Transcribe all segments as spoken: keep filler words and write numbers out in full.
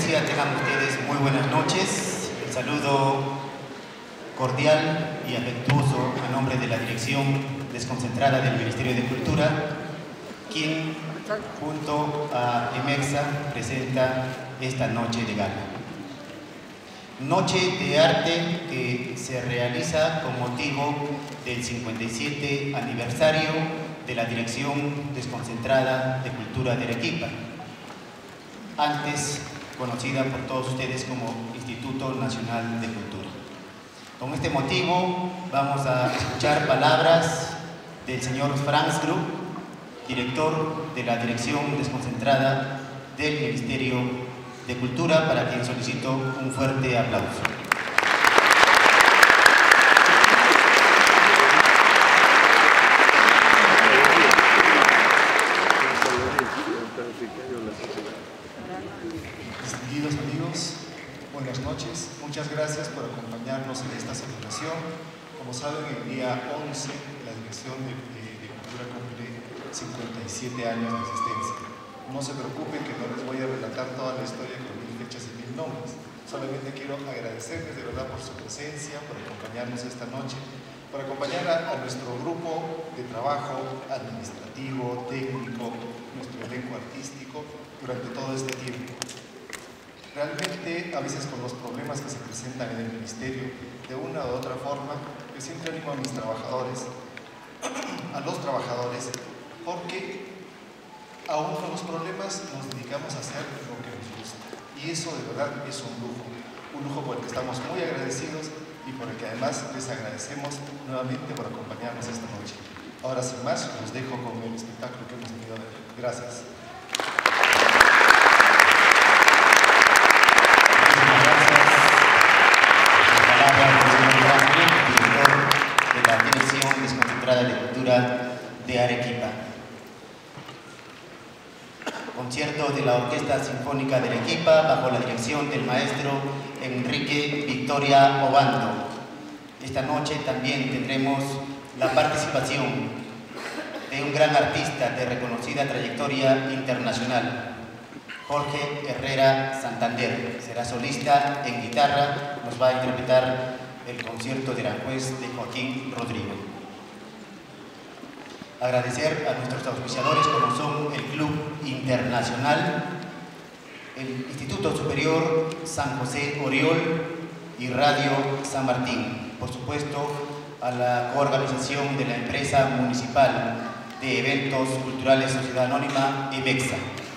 audiencia, tengan ustedes muy buenas noches. El saludo cordial y afectuoso a nombre de la Dirección Desconcentrada del Ministerio de Cultura, quien junto a EMEXA presenta esta noche de gala. Noche de arte que se realiza con motivo del cincuenta y siete aniversario de la Dirección Desconcentrada de Cultura de Arequipa, antes conocida por todos ustedes como Instituto Nacional de Cultura. Con este motivo vamos a escuchar palabras del señor Franz Grub, director de la Dirección Desconcentrada del Ministerio de Cultura, para quien solicito un fuerte aplauso. Distinguidos amigos, buenas noches. Muchas gracias por acompañarnos en esta celebración. Como saben, el día once la Dirección de, de, de Cultura cumple cincuenta y siete años de existencia. No se preocupen que no les voy a relatar toda la historia con mil fechas y mil nombres. Solamente quiero agradecerles de verdad por su presencia, por acompañarnos esta noche, por acompañar a, a nuestro grupo de trabajo administrativo, técnico, nuestro elenco artístico durante todo este tiempo. Realmente, a veces con los problemas que se presentan en el Ministerio, de una u otra forma, yo siempre animo a mis trabajadores, a los trabajadores, porque aún con los problemas nos dedicamos a hacer lo que nos gusta. Y eso de verdad es un lujo, un lujo por el que estamos muy agradecidos y por el que además les agradecemos nuevamente por acompañarnos esta noche. Ahora, sin más, los dejo con el espectáculo que hemos venido a ver. Gracias. De la Dirección Desconcentrada de Cultura de Arequipa. Concierto de la Orquesta Sinfónica de Arequipa bajo la dirección del maestro Enrique Victoria Obando. Esta noche también tendremos la participación de un gran artista de reconocida trayectoria internacional, Jorge Herrera Santander. Será solista en guitarra, nos va a interpretar el concierto de Aranjuez de Joaquín Rodrigo. Agradecer a nuestros auspiciadores como son el Club Internacional, el Instituto Superior San José Oriol y Radio San Martín. Por supuesto, a la coorganización de la empresa municipal de eventos culturales Sociedad Anónima EMEXA.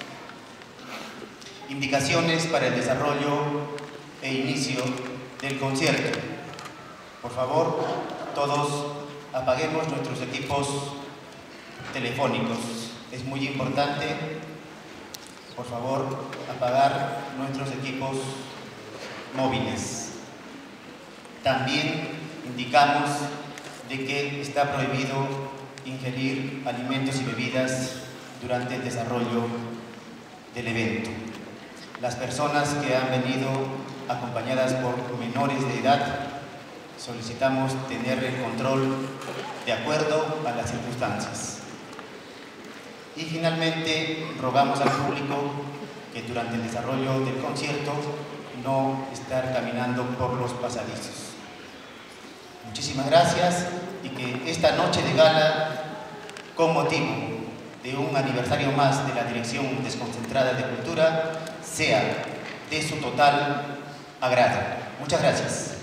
Indicaciones para el desarrollo e inicio del concierto. Por favor, todos apaguemos nuestros equipos telefónicos. Es muy importante, por favor, apagar nuestros equipos móviles. También indicamos de que está prohibido ingerir alimentos y bebidas durante el desarrollo del evento. Las personas que han venido acompañadas por menores de edad, solicitamos tener el control de acuerdo a las circunstancias. Y finalmente, rogamos al público que durante el desarrollo del concierto no estar caminando por los pasadizos. Muchísimas gracias y que esta noche de gala, con motivo de un aniversario más de la Dirección Desconcentrada de Cultura, sea de su total agrado. Muchas gracias.